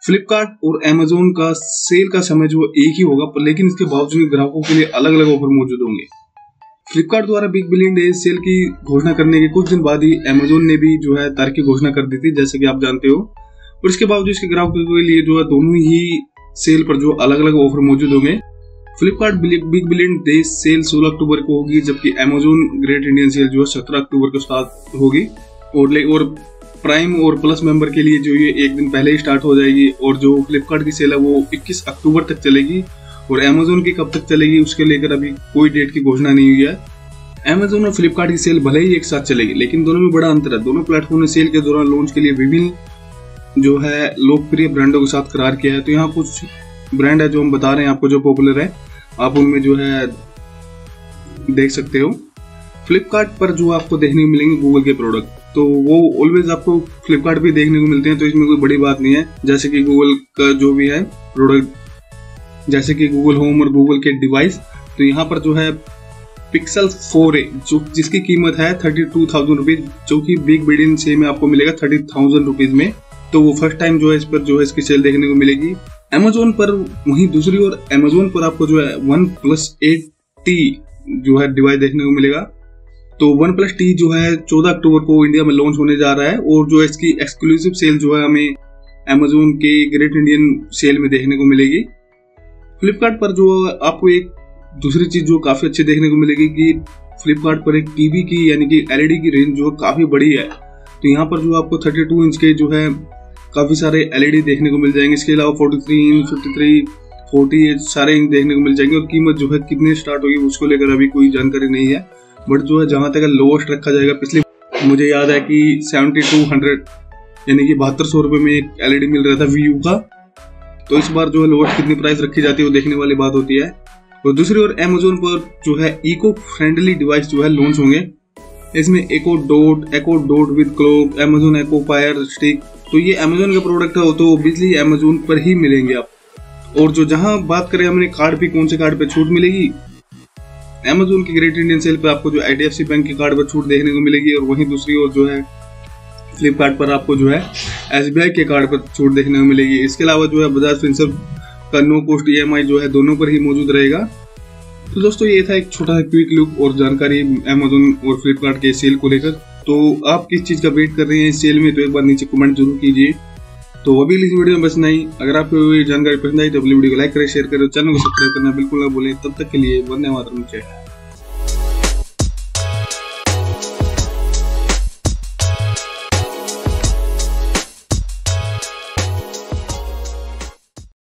फ्लिपकार्ट और अमेजोन का सेल का समय जो एक ही होगा, पर लेकिन इसके बावजूद ग्राहकों के लिए अलग अलग ऑफर मौजूद होंगे। फ्लिपकार्ट द्वारा बिग बिलियन डे सेल की घोषणा करने के कुछ दिन बाद ही अमेजोन ने भी जो है तारीख की घोषणा कर दी थी, जैसे कि आप जानते हो। और इसके बावजूद इसके ग्राहकों के लिए जो है दोनों ही सेल पर जो अलग अलग ऑफर मौजूद होंगे। Flipkart big billion day sale 16 अक्टूबर को होगी, जबकि अमेजोन ग्रेट इंडियन सेल जो है 17 अक्टूबर को स्टार्ट होगी। और प्राइम और प्लस मेंबर के लिए जो ये एक दिन पहले ही स्टार्ट हो जाएगी। और जो फ्लिपकार्ट की सेल है वो 21 अक्टूबर तक चलेगी। और अमेजोन की कब तक चलेगी उसके लेकर अभी कोई डेट की घोषणा नहीं हुई है। अमेजोन और फ्लिपकार्ट की सेल भले ही एक साथ चलेगी, लेकिन दोनों में बड़ा अंतर है। दोनों प्लेटफॉर्म ने सेल के दौरान लॉन्च के लिए विभिन्न जो है लोकप्रिय ब्रांडों के साथ करार किया है। तो यहाँ कुछ ब्रांड है जो हम बता रहे हैं आपको, जो पॉपुलर है, आप उनमें जो है देख सकते हो। फ्लिपकार्ट पर जो आपको देखने को मिलेंगे गूगल के प्रोडक्ट, तो वो ऑलवेज आपको फ्लिपकार्ट पे देखने को मिलते हैं, तो इसमें कोई बड़ी बात नहीं है। जैसे कि गूगल का जो भी है प्रोडक्ट, जैसे कि गूगल होम और गूगल के डिवाइस, तो यहाँ पर जो है पिक्सल 4a जो जिसकी कीमत है 32,000 रुपीज, जो कि बिग बिलियन सेल में आपको मिलेगा 30,000 रुपीज में। तो वो फर्स्ट टाइम जो है इस पर जो है इसकी सेल देखने को मिलेगी अमेजोन पर। वहीं दूसरी ओर अमेजोन पर आपको जो है OnePlus 8T जो है डिवाइस देखने को मिलेगा। तो OnePlus T जो है 14 अक्टूबर को इंडिया में लॉन्च होने जा रहा है। और जो इसकी एक्सक्लूसिव सेल जो है हमें अमेजोन के ग्रेट इंडियन सेल में देखने को मिलेगी। फ्लिपकार्ट पर जो आपको एक दूसरी चीज जो काफी अच्छी देखने को मिलेगी कि फ्लिपकार्ट पर एक टीवी की यानी कि LED की रेंज जो काफी बड़ी है। तो यहाँ पर जो आपको 32 इंच के जो है काफी सारे LED देखने को मिल जाएंगे। इसके अलावा 43 इंच, 53, 40 सारे इंच देखने को मिल जाएंगे। और कीमत जो है कितने स्टार्ट होगी उसको लेकर अभी कोई जानकारी नहीं है, बट जो है जहां तक लोएस्ट रखा जाएगा, पिछले मुझे याद है कि 7200 यानी कि 7200 रुपए में एक LED मिल रहा था VU का। तो इस बार जो है लोएस्ट कितनी प्राइस रखी जाती है वो देखने वाली बात होती है। और दूसरी ओर अमेजोन पर जो है इको फ्रेंडली डिवाइस जो है लॉन्च होंगे। इसमें Echo Dot with clock, Amazon Echo Fire Stick, तो ये अमेजोन का प्रोडक्ट है, तो ऑब्वियसली अमेजोन पर ही मिलेंगे आप। और जो जहां बात करें हमने कार्ड पे, कौन से कार्ड पे छूट मिलेगी, अमेजोन की ग्रेट इंडियन सेल पे आपको जो IDFC बैंक के कार्ड पर छूट देखने को मिलेगी। और वहीं दूसरी ओर जो है फ्लिपकार्ट पर आपको जो है SBI के कार्ड पर छूट देखने को मिलेगी। इसके अलावा जो है बजाज फिनसर्व का नो कॉस्ट EMI जो है दोनों पर ही मौजूद रहेगा। तो दोस्तों ये था एक छोटा सा क्विक लुक और जानकारी अमेजोन और फ्लिपकार्ट के सेल को लेकर। तो आप किस चीज का वेट कर रहे हैं इस सेल में, तो एक बार नीचे कमेंट जरूर कीजिए। तो अभी इस वीडियो में बस नहीं, अगर आपको ये जानकारी पसंद आई तो अपनी वीडियो को लाइक करें, शेयर करें, चैनल को सब्सक्राइब करना बिल्कुल ना भूलें। तब तक के लिए वंदे मातरम।